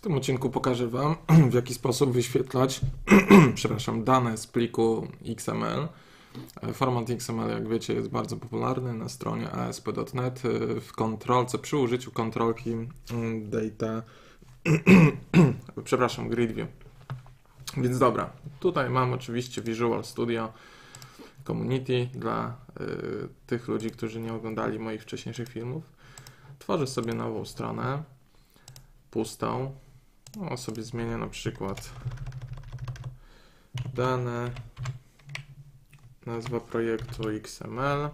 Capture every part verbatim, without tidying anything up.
tym odcinku pokażę Wam, w jaki sposób wyświetlać przepraszam, dane z pliku X M L. Format X M L, jak wiecie, jest bardzo popularny na stronie A S P kropka net w kontrolce, przy użyciu kontrolki data, przepraszam, grid view. Więc dobra, tutaj mam oczywiście Visual Studio Community dla y, tych ludzi, którzy nie oglądali moich wcześniejszych filmów. Tworzę sobie nową stronę, pustą. No, sobie zmienię na przykład dane, nazwa projektu X M L.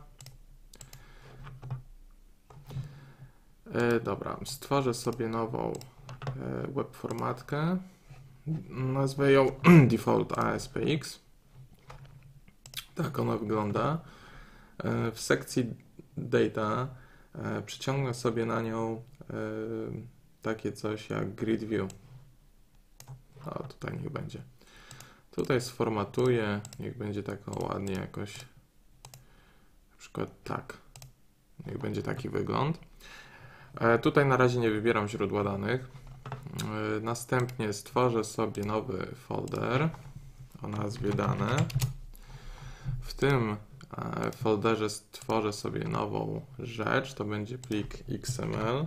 E, dobra, stworzę sobie nową e, web formatkę. Nazwę ją default A S P X. Tak ona wygląda. E, w sekcji data e, przyciągnę sobie na nią e, takie coś jak grid view. O, tutaj niech będzie. Tutaj sformatuję, niech będzie tak ładnie jakoś, na przykład tak. Niech będzie taki wygląd. E, tutaj na razie nie wybieram źródła danych. E, następnie stworzę sobie nowy folder o nazwie dane. W tym e, folderze stworzę sobie nową rzecz, to będzie plik X M L,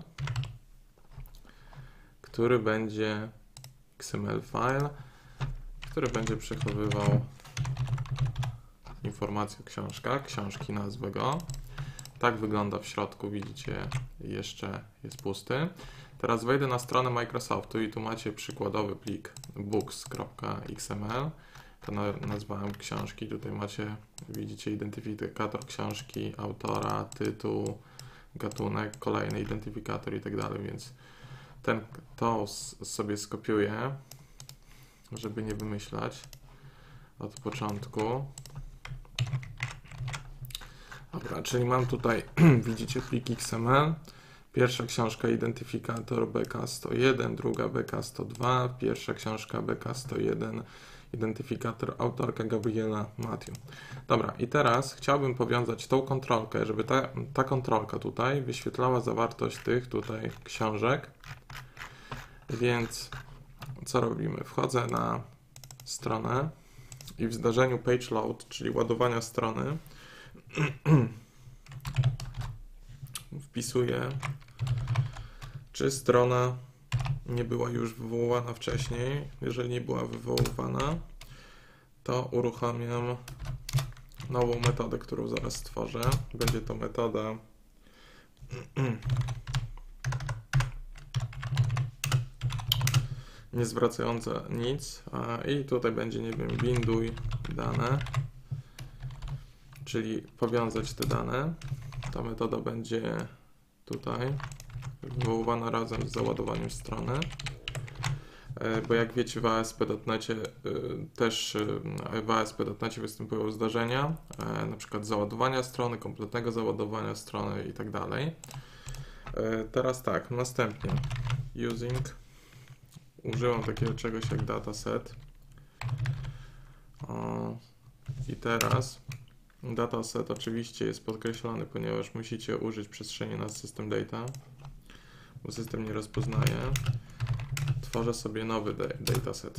który będzie X M L file, który będzie przechowywał informacje o książkach, książki, nazwę go. Tak wygląda w środku, widzicie, jeszcze jest pusty. Teraz wejdę na stronę Microsoftu i tu macie przykładowy plik books kropka X M L. To nazwałem książki, tutaj macie, widzicie, identyfikator książki, autora, tytuł, gatunek, kolejny identyfikator i tak dalej, więc ten, to sobie skopiuję, żeby nie wymyślać od początku. Dobra, czyli mam tutaj, widzicie, plik X M L. Pierwsza książka identyfikator B K sto jeden, druga B K sto dwa, pierwsza książka B K sto jeden, identyfikator autorka Gabriela Matthew. Dobra, i teraz chciałbym powiązać tą kontrolkę, żeby ta, ta kontrolka tutaj wyświetlała zawartość tych tutaj książek. Więc co robimy? Wchodzę na stronę i w zdarzeniu page load, czyli ładowania strony, wpisuję, czy strona nie była już wywoływana wcześniej. Jeżeli nie była wywoływana, to uruchamiam nową metodę, którą zaraz stworzę. Będzie to metoda nie zwracająca nic, i tutaj będzie, nie wiem, binduj dane, czyli powiązać te dane. Ta metoda będzie tutaj wywoływana razem z załadowaniem strony, bo jak wiecie, w A S P kropka net też w A S P kropka net występują zdarzenia, na przykład załadowania strony, kompletnego załadowania strony i tak dalej. Teraz tak, następnie using, użyłam takiego czegoś jak dataset. O, i teraz dataset oczywiście jest podkreślony, ponieważ musicie użyć przestrzeni na system data, bo system nie rozpoznaje. Tworzę sobie nowy dataset.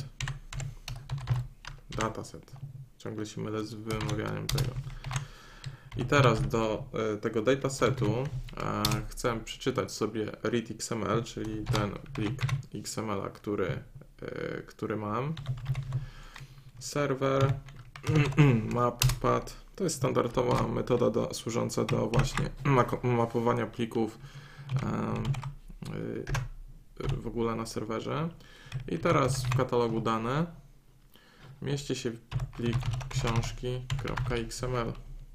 Dataset. Ciągle się mylę z wymawianiem tego. I teraz do y, tego datasetu y, chcę przeczytać sobie read X M L, czyli ten plik X M L, który, y, który mam. Server map.pad to jest standardowa metoda do, służąca do właśnie mapowania plików y, y, w ogóle na serwerze. I teraz w katalogu dane mieści się plik książki.xml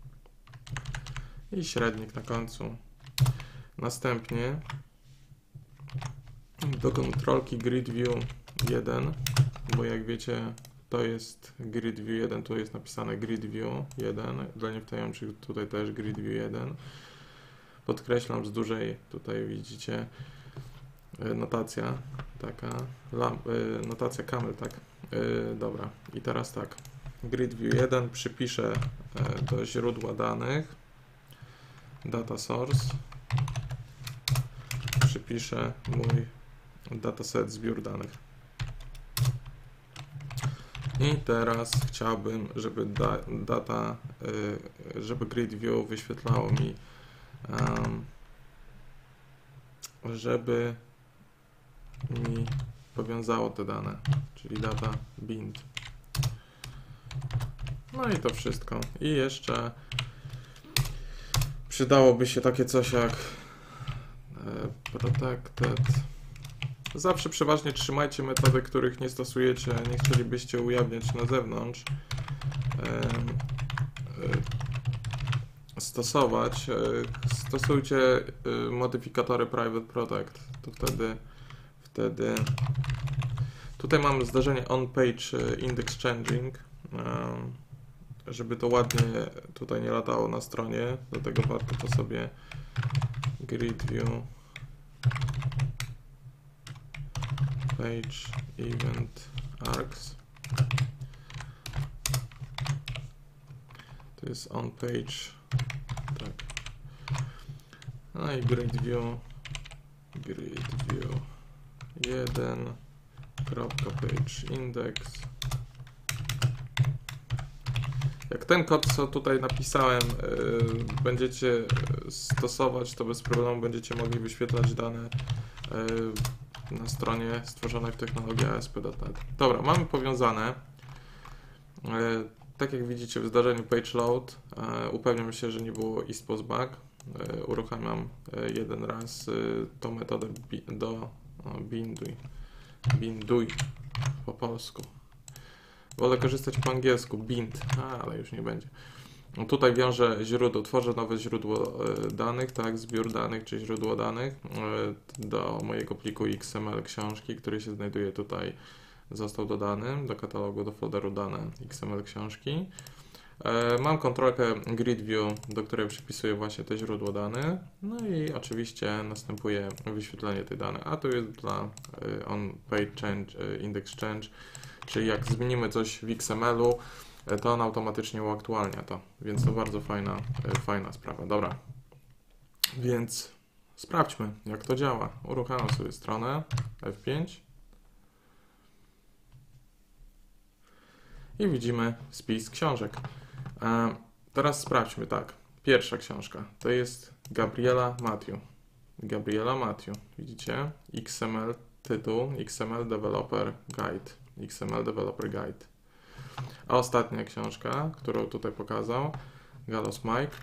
i średnik na końcu. Następnie do kontrolki grid view jeden, bo jak wiecie, to jest grid view jeden, tu jest napisane grid view jeden, dla niewtajemniczych tutaj też grid view jeden. Podkreślam z dużej, tutaj widzicie, notacja taka, notacja camel, tak. Dobra, i teraz tak, grid view jeden przypiszę do źródła danych, data source, przypiszę mój dataset, zbiór danych. I teraz chciałbym, żeby da, data, y, żeby grid view wyświetlało mi, um, żeby mi powiązało te dane, czyli data bind. No i to wszystko. I jeszcze przydałoby się takie coś jak e, protected. Zawsze przeważnie trzymajcie metody, których nie stosujecie, nie chcielibyście ujawniać na zewnątrz. E, e, stosować. E, stosujcie e, modyfikatory private protect. To wtedy, wtedy tutaj mamy zdarzenie on page index changing. E, żeby to ładnie tutaj nie latało na stronie, dlatego warto to sobie grid view page event args. To jest on page, tak. No i grid view grid view jeden page index. Jak ten kod, co tutaj napisałem, yy, będziecie stosować, to bez problemu będziecie mogli wyświetlać dane yy, na stronie stworzonej w technologii A S P kropka net. Dobra, mamy powiązane. Yy, tak jak widzicie w zdarzeniu page load, yy, upewniam się, że nie było isPost bug. Yy, uruchamiam yy, jeden raz yy, tą metodę bi do o, binduj. Binduj po polsku. Wolę korzystać po angielsku, bind, a, ale już nie będzie. No tutaj wiążę źródło, tworzę nowe źródło y, danych, tak, zbiór danych, czy źródło danych y, do mojego pliku X M L książki, który się znajduje tutaj, został dodany do katalogu, do folderu dane X M L książki. Y, mam kontrolkę grid view, do której przypisuję właśnie te źródło danych, no i oczywiście następuje wyświetlenie tych danych, a tu jest dla y, on page change, y, index change. Czyli jak zmienimy coś w X M L-u, to on automatycznie uaktualnia to, więc to bardzo fajna, fajna sprawa. Dobra, więc sprawdźmy, jak to działa. Uruchamiam sobie stronę F pięć i widzimy spis książek. E, teraz sprawdźmy tak. Pierwsza książka to jest Gabriela Matthew. Gabriela Matthew, widzicie? X M L, tytuł X M L Developer Guide. X M L Developer Guide. A ostatnia książka, którą tutaj pokazał, Gallows Mike.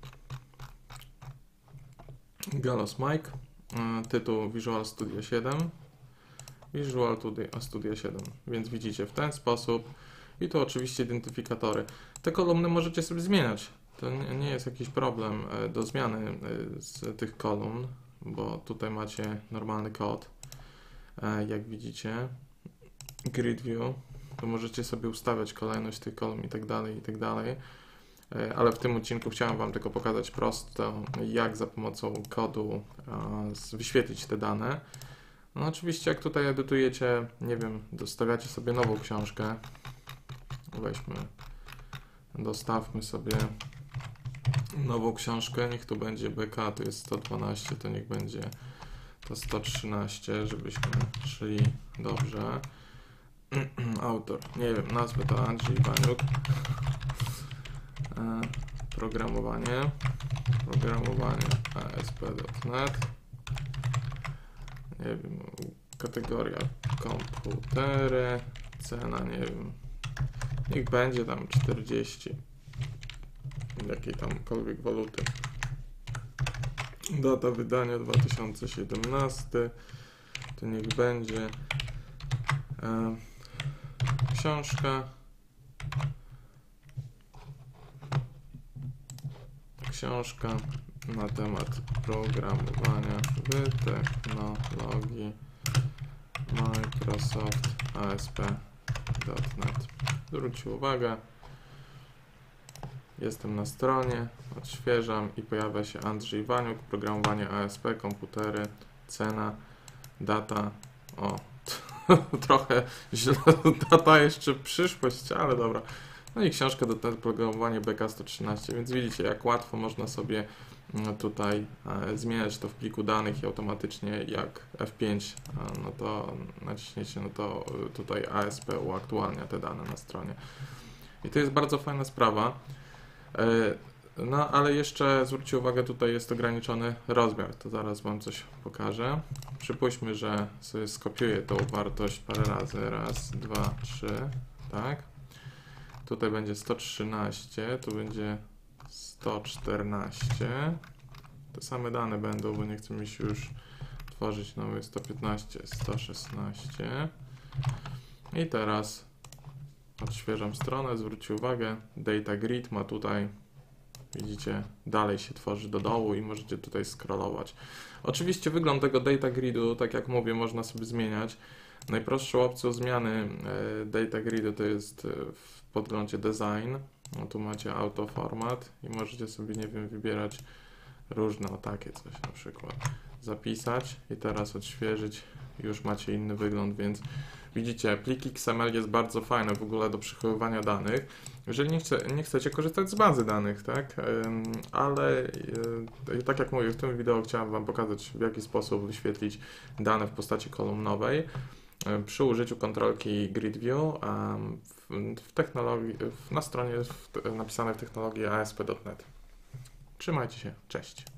Gallows Mike. Tytuł Visual Studio siedem. Visual Studio siedem. Więc widzicie w ten sposób. I tu oczywiście identyfikatory. Te kolumny możecie sobie zmieniać. To nie jest jakiś problem do zmiany z tych kolumn, bo tutaj macie normalny kod. Jak widzicie. Grid view, to możecie sobie ustawiać kolejność tych kolumn i tak dalej, i tak dalej. Ale w tym odcinku chciałem Wam tylko pokazać prosto, jak za pomocą kodu wyświetlić te dane. No oczywiście, jak tutaj edytujecie, nie wiem, dostawiacie sobie nową książkę. Weźmy, dostawmy sobie nową książkę, niech tu będzie B K, to jest sto dwanaście, to niech będzie to sto trzynaście, żebyśmy szli dobrze. Autor, nie wiem, nazwę to Andrzej Iwaniuk. E, programowanie, programowanie A S P kropka net. Nie wiem, kategoria komputery, cena, nie wiem, niech będzie tam czterdzieści, jakiej tamkolwiek waluty. Data wydania dwa tysiące siedemnasty, to niech będzie e, książka, książka na temat programowania w technologii Microsoft A S P kropka net. Zwróćcie uwagę, jestem na stronie, odświeżam i pojawia się Andrzej Iwaniuk, programowanie A S P, komputery, cena, data, o, trochę źle, data jeszcze przyszłość, ale dobra. No i książka do programowania B K sto trzynaście, więc widzicie, jak łatwo można sobie no tutaj e, zmieniać to w pliku danych i automatycznie jak F pięć, e, no to naciśniecie, no to tutaj A S P uaktualnia te dane na stronie. I to jest bardzo fajna sprawa. E, no ale jeszcze zwróćcie uwagę, tutaj jest ograniczony rozmiar, to zaraz Wam coś pokażę. Przypuśćmy, że sobie skopiuję tą wartość parę razy, raz, dwa, trzy, tak. Tutaj będzie sto trzynaście, tu będzie sto czternaście. Te same dane będą, bo nie chcę mi się już tworzyć nowy. sto piętnaście, sto szesnaście. I teraz odświeżam stronę, zwróćcie uwagę, data grid ma tutaj, widzicie, dalej się tworzy do dołu i możecie tutaj scrollować. Oczywiście wygląd tego data gridu, tak jak mówię, można sobie zmieniać. Najprostszą opcją zmiany e, data gridu to jest w podglądzie design. No tu macie auto format i możecie sobie, nie wiem, wybierać różne, o takie coś na przykład, zapisać i teraz odświeżyć, już macie inny wygląd, więc widzicie, plik X M L jest bardzo fajny w ogóle do przechowywania danych. Jeżeli nie, chce, nie chcecie korzystać z bazy danych, tak, ale tak jak mówię, w tym wideo chciałem Wam pokazać, w jaki sposób wyświetlić dane w postaci kolumnowej przy użyciu kontrolki Grid View w, w technologii, na stronie w, napisanej w technologii A S P kropka net. Trzymajcie się, cześć.